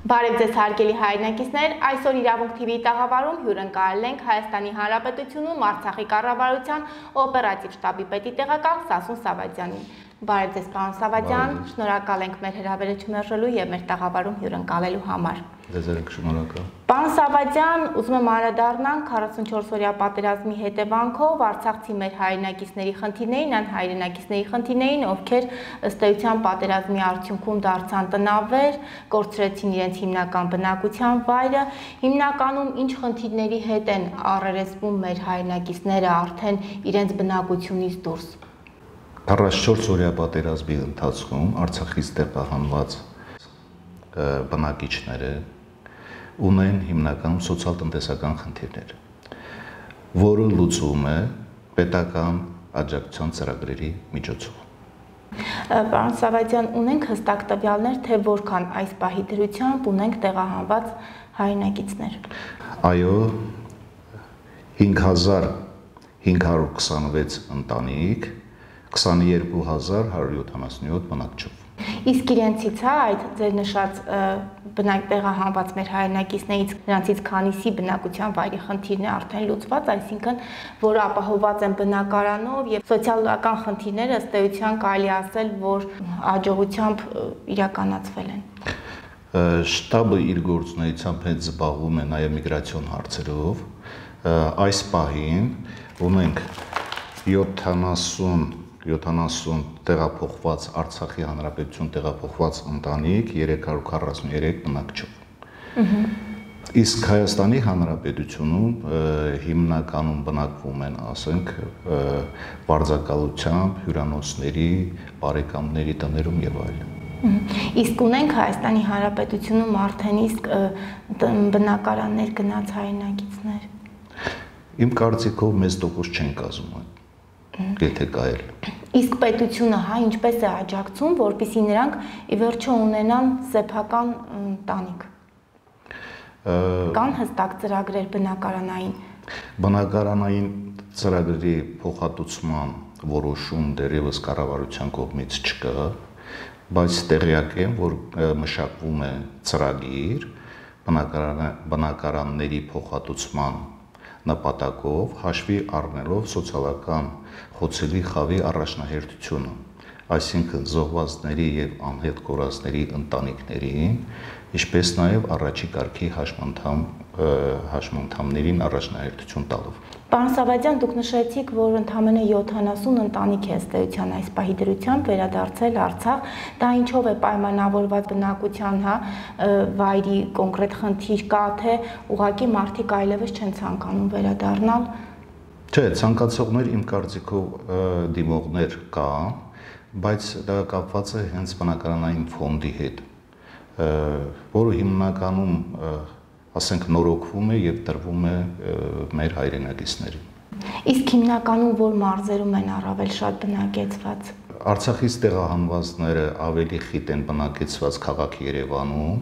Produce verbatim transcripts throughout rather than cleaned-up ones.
Բարև ձեզ հարգելի հայրենակիցներ, այսօր իրավունք T V-ի տաղավարում հյուրընկալել ենք Հայաստանի Հանրապետությունում Արցախի կառավարության օպերատիվ շտաբի պետի տեղակալ Սասուն Սավադյանին։ Բարև ձեզ, պարոն Սավադյան, շնորհակալ ենք մեր հրավերությունը հրաժելու եւ մեր տաղավարում հյուրընկալելու համար։ Ձեզ եք շնորհակալ։ Պարոն Սավադյան, ուզում եմ անդրադառնալ քառասունչորս-օրյա պատերազմի հետևանքով արցախցի մեր հայրենակիցների խնդիրներին, այն հայրենակիցների խնդիրներին, ովքեր ըստ էության պատերազմի արդյունքում դարձան տնավեր, կորցրեցին իրենց հիմնական բնակության վայրը, հիմնականում ինչ խնդիրների հետ են առերեսվում մեր հայրենակիցները արդեն իրենց բնակությունից դուրս։ քառասունչորս-օրյա պատերազմի ընթացքում Արցախից տեղահանված բնակիչները ունեն հիմնական սոցիալ-տնտեսական խնդիրներ, որը լուծվում է պետական աջակցության ծրագրերի միջոցով։ Պարոն Սավադյան, ունենք հստակ տվյալներ, թե որքան այս պահի դրությամբ ունենք տեղահանված հայրենակիցներ։ Այո, հինգ հազար հինգ հարյուր քսանվեց ընտանիք, քսաներկու հազար հարյուր յոթանասունյոթ բնակչով։ Իսկ իրենցից հա այդ ձեր նշած բնակ տեղահանված մեր հայրենակիցներից նրանցից քանիսի բնակության վայրի խնդիրն է արդեն լուծված, այսինքն որ ապահովված են բնակարանով եւ սոցիալական խնդիրները ըստ էության կարելի ասել, որ աջողությամբ իրականացվել են։ Շտաբը իր գործունեությամբ հետ զբաղվում է նաեւ միգրացիոն հարցերով։ Այս պահին ունենք յոթանասուն տեղափոխված Արցախի Հանրապետություն տեղափոխված ընտանիք երեք հարյուր քառասուններեք բնակչով։ Իսկ Հայաստանի Հանրապետությունում հիմնականում բնակվում են, ասենք, վարձակալությամբ, հյուրանոցների, բարեկամների տներում եւ այլն։ Իսկ ունենք Հայաստանի Հանրապետությունում արդեն իսկ բնակարաններ գնաց հայրենակիցներ։ Իմ կարծիքով մեծ տոկոս չեն կազմում, եթե կայել։ Իսկ պետությունը հա ինչպես է աջակցում, որպեսզի նրանք ի վերջո ունենան սեփական տանիք։ Կան հստակ ծրագրեր բնակարանային։ Բնակարանային ծրագրերի փոխհատուցման որոշում դեռևս կառավարության կողմից չկա, բայց տեղյակ եմ, որ մշակվում է ծրագիր բնակարանների փոխհատուցման նպատակով հաշվի առնելով սոցիալական խոցելի խավի առաջնահերթությունը, այսինքն զոհվածների եւ անհետ կորածների ընտանիքներին, ինչպես նաեւ առաջի կարգի հաշմանդամ հաշմանդամներին առաջնահերթություն տալով։ Պարոն Սավադյան, դուք նշեցիք, որ ընդամենը յոթանասուն ընտանիք է ըստ էության այս պահի դրությամբ վերադարձել Արցախ, դա ինչով է պայմանավորված բնակության, հա, վայրի կոնկրետ խնդիր կա, թե ուղղակի մարդիկ այլևս չեն ցանկանում վերադառնալ։ Չէ, ցանկացողներ իմ կարծիքով դիմողներ կան, բայց դա կապված է հենց բնակարանային ֆոնդի հետ, որը հիմնականում ասենք նորոգվում է եւ տրվում է մեր հայրենակիցներին։ Իսկ հիմնականում որ մարզերում են առավել շատ բնակեցված։ Արցախից տեղահանվածները ավելի խիտ են բնակեցված քաղաք Երևանում,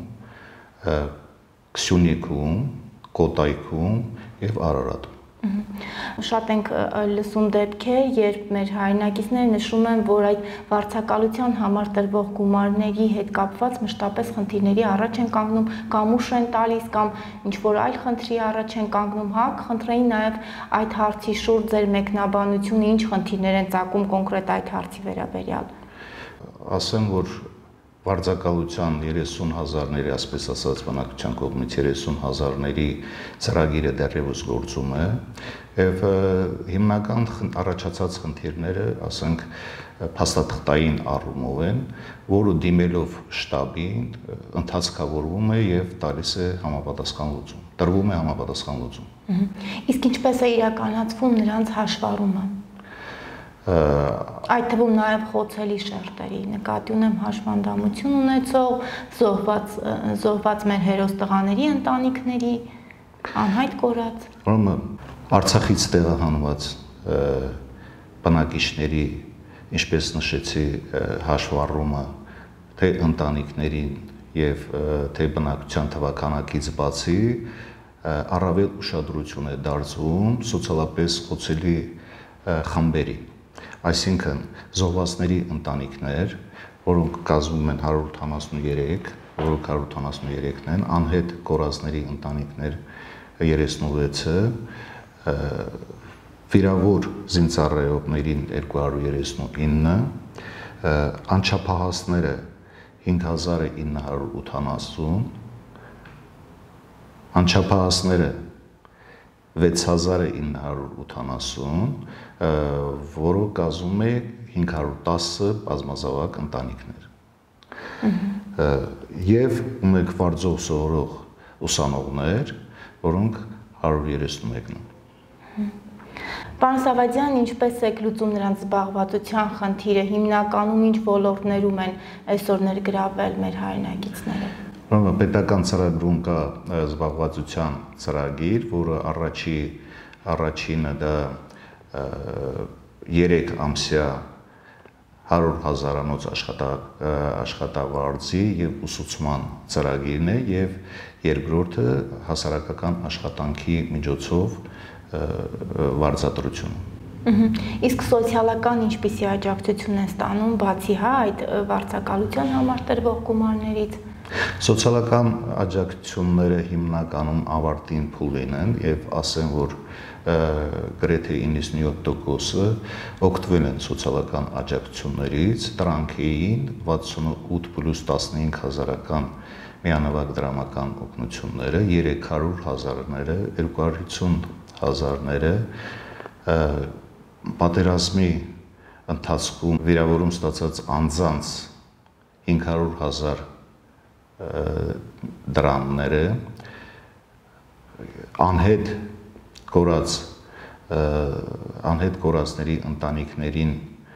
Քսյունիքում, Կոտայքում եւ Արարատում։ Շատ ենք լսում դեպքեր, երբ մեր հայրենակիցները նշում են, որ այդ վարձակալության համար տրվող գումարների հետ կապված մշտապես խնդիրների առաջ են կանգնում, կամ ուշ են տալիս, կամ ինչ-որ այլ խնդրի առաջ են կանգնում, հա, կխնդրեին նաև այդ հարցի շուրջ ձեր մեկնաբանությունը, ինչ խնդիրներ են ծագում կոնկրետ այդ հարցի վերաբերյալ։ Ասեմ, որ վարձակալության երեսուն հազարների, ասպես ասած, բնակչության կողմից երեսուն հազարների ծրագիրը դեռևս գործում է եւ հիմնական առաջացած խնդիրները, ասենք, փաստաթղթային առումով են, որը դիմելով շտաբին ընթացքավորվում է եւ տալիս է համապատասխան լուծում, տրվում է համապատասխան լուծում։ Իսկ ինչպես է իրականացվում նրանց հաշվառումը։ Այդ թվում նաև խոցելի շերտերի, նկատի ունեմ հաշմանդամություն ունեցող, զոհված, զոհված մեր հերոս տղաների ընտանիքների, անհայտ կորած։ Ուրեմն Արցախից տեղահանված բնակիչների, ինչպես նշեցի, հաշվառումը թե ընտանիքներին եւ թե բնակչության թվականակից բացի առավել ուշադրություն է դարձվում սոցիալապես խոցելի խմբերի, այսինքն զոհվածների ընտանիքներ, որոնք կազմում են հարյուր ութանասուններեք որոնք հարյուր ութանասուններեքն են, անհետ կորածների ընտանիքներ երեսնվեցը, վիրավոր զինծառայողներին երկու հարյուր երեսնինը, անչափահասները հինգ հազար ինը հարյուր ութանասուն, անչափահասները վեց հազար ինը հարյուր ութանասուն, որը կազմում է հինգ հարյուր տասը բազմազավակ ընտանիքներ։ Եվ ունենք վարձով սովորող ուսանողներ, որոնք հարյուր երեսնմեկն են։ Պարոն Սավադյան, ինչպես եք լուծում նրանց զբաղվածության խնդիրը, հիմնականում ինչ ոլորտներում են այսօր ներգրավել մեր հայրենակիցները։ Պետական ծրագրում կա զբաղվածության ծրագիր, որը առաջի առաջինը դա երեք ամսյա հարյուր հազարանոց աշխատավարձի եւ ուսուցման ծրագիրն է եւ երկրորդը հասարակական աշխատանքի միջոցով վարձատրությունը։ Իսկ սոցիալական ինչպիսի աջակցություն են ստանում բացի հա այդ վարձակալության համար տրվող գումարներից։ Սոցիալական աջակցությունները հիմնականում ավարտին փուլին են եւ ասեմ, որ գրեթե իննսունյոթ տոկոսը օգտվել են սոցիալական աջակցություններից, դրանք էին վաթսունութ պլյուս տասնհինգ հազարական միանավակ դրամական օգնությունները, երեք հարյուր հազարները, երկու հարյուր հիսուն հազարները, պատերազմի ընթացքում վիրավորում ստացած անձանց հինգ հարյուր հազար դրամները, անհետ կորած անհետ կորածների ընտանիքներին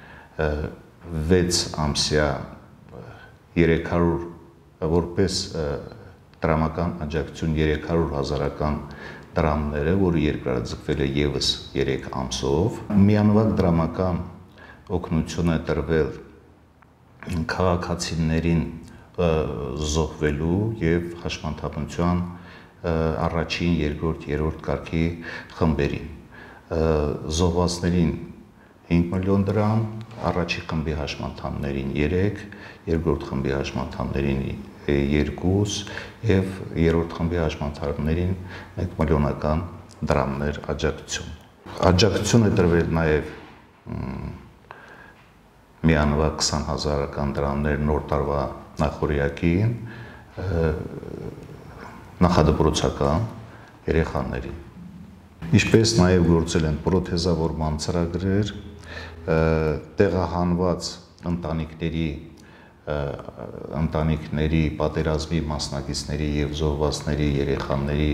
վեց ամսյա երեք հարյուր որպես դրամական աջակցություն երեք հարյուր հազարական դրամները, որը երկրաձգվել է եւս երեք ամսով, միանվագ դրամական օգնություն է տրվել քաղաքացիներին զոհվելու եւ հաշմանդամության առաջին, երկրորդ, երրորդ կարգի խմբերին։ Զոհվածներին հինգ միլիոն դրամ, առաջի խմբի հաշմանդամներին երեք, երկրորդ խմբի հաշմանդամներին երկու եւ երրորդ խմբի հաշմանդամներին մեկ միլիոնական դրամներ աջակցություն։ Աջակցություն է տրվել նաեւ միանվագ քսան հազարական դրամներ նոր տարվա նախօրյակին նախադպրոցական երեխաներին։ Ինչպես նաև գործել են պրոթեզավորման ծրագրեր, տեղահանված ընտանիքների ընտանիքների պատերազմի մասնակիցների եւ զոհվածների երեխաների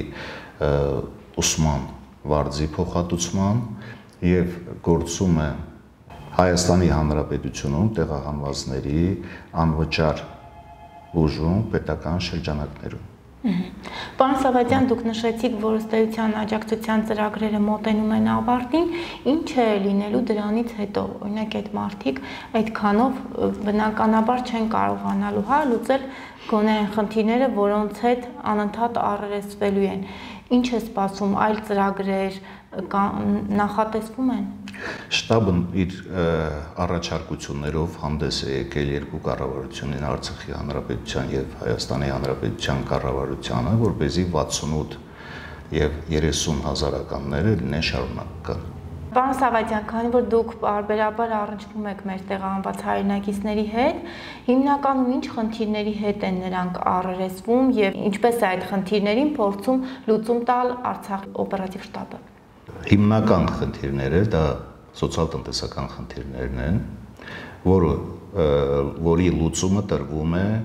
ուսման վարձի փոխհատուցման եւ գործում է Հայաստանի Հանրապետությունում տեղահանվածների անվճար բուժում պետական շրջանակներում։ Պարոն Սավադյան, դուք նշեցիք, որ ըստ էության աջակցության ծրագրերը մոտենում են ավարտին, ինչ է լինելու դրանից հետո, օրինակ այդ մարդիկ այդքանով բնականաբար չեն կարողանալու հա լուծել գոնե այն խնդիրները, որոնց հետ անընդհատ առերեսվելու են։ Ինչ է սպասում, այլ ծրագրեր նախատեսվում են։ Շտաբն իր առաջարկություններով հանդես է եկել երկու կառավարությունին, Արցախի Հանրապետության եւ Հայաստանի Հանրապետության կառավարությանը, որպեսզի վաթսունութ եւ երեսուն հազարականները լինեն շարունակական։ Պարոն Սավադյան, քանի որ դուք բարբերաբար առնչվում եք մեր տեղահանված հայրենակիցների հետ, հիմնականում ինչ խնդիրների հետ են նրանք առերեսվում եւ ինչպես է այդ խնդիրներին փորձում լուծում տալ Արցախ օպերատիվ շտաբը։ Հիմնական խնդիրները դա սոցիալ-տնտեսական խնդիրներն են, որը որի լուծումը տրվում է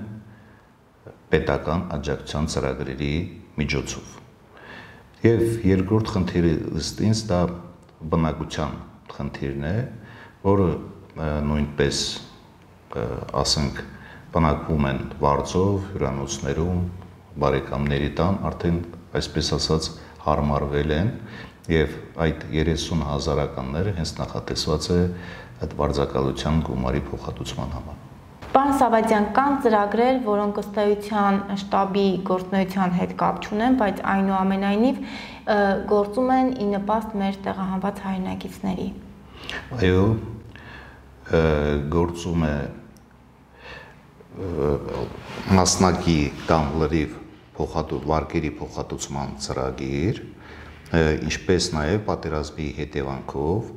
պետական աջակցության ծրագրերի միջոցով։ Եվ երկրորդ խնդիրը ըստ ինձ դա բնակության խնդիրն է, որը նույնպես ասենք բնակվում են վարձով, հյուրանոցներում, բարեկամների տան, արդեն այսպես ասած հարմարվել են եւ այդ երեսուն հազարականները հենց նախատեսված է այդ վարձակալության գումարի փոխհատուցման համար։ Պարոն Սավադյան, կան ծրագրեր, որոնք ըստ էության շտաբի գործունեության հետ կապ չունեն, բայց այնուամենայնիվ գործում են ի նպաստ մեր տեղահանված հայրենակիցների։ Այո, գործում է մասնակի կամ լրիվ փոխհատու վարկերի փոխհատուցման ծրագիր, ինչպես նաև պատերազմի հետևանքով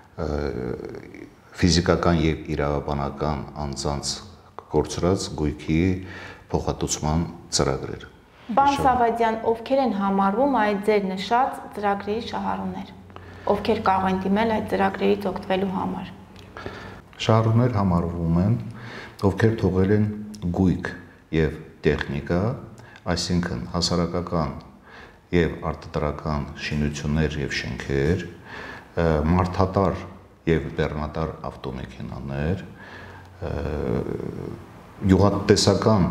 ֆիզիկական եւ իրավաբանական անձանց կորցրած գույքի փոխհատուցման ծրագրեր։ Պարոն Սավադյան, ովքեր են համարվում այդ ձեր նշած ծրագրերի շահառուներ, ովքեր կարող են դիմել այդ ծրագրերից օգտվելու համար։ Շահառուներ համարվում են, ովքեր թողել են գույք եւ տեխնիկա, այսինքն հասարակական եւ արտադրական շինություններ եւ շենքեր, մարդատար եւ բեռնատար ավտոմեքենաներ, գյուղատնտեսական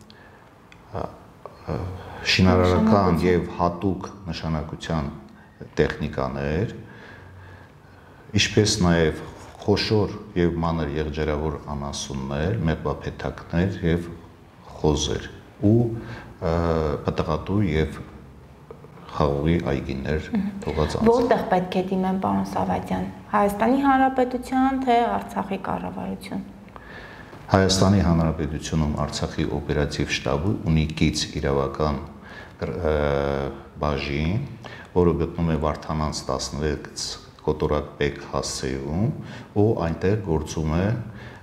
շինարարական եւ հատուկ նշանակության տեխնիկաներ, ինչպես նաև խոշոր եւ մանր եղջերավոր անասուններ, մեղվափեթակներ եւ խոզեր ու պտղատու եւ խաղողի այգիներ թողած անձ։ Որտեղ պետք է դիմեն, պարոն Սավադյան, Հայաստանի Հանրապետության, թե Արցախի կառավարություն։ Հայաստանի Հանրապետությունում Արցախի օպերատիվ շտաբը ունի կից իրավական բաժին, որը գտնվում է Վարդանանց տասնվեց կոտորակ Բեկ հասցեում, ու այնտեղ գործում է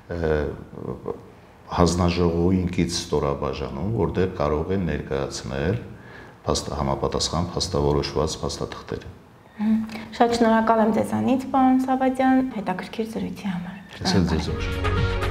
հանձնաժողովին կից ստորաբաժանում, որտեղ կարող են ներկայացնել համապատասխան փաստավորոշված փաստաթղթեր։ Շատ շնորհակալ եմ ձեզանից, պարոն Սավադյան, հետաքրքիր զրույցի համար։ Ես էլ ձեզ։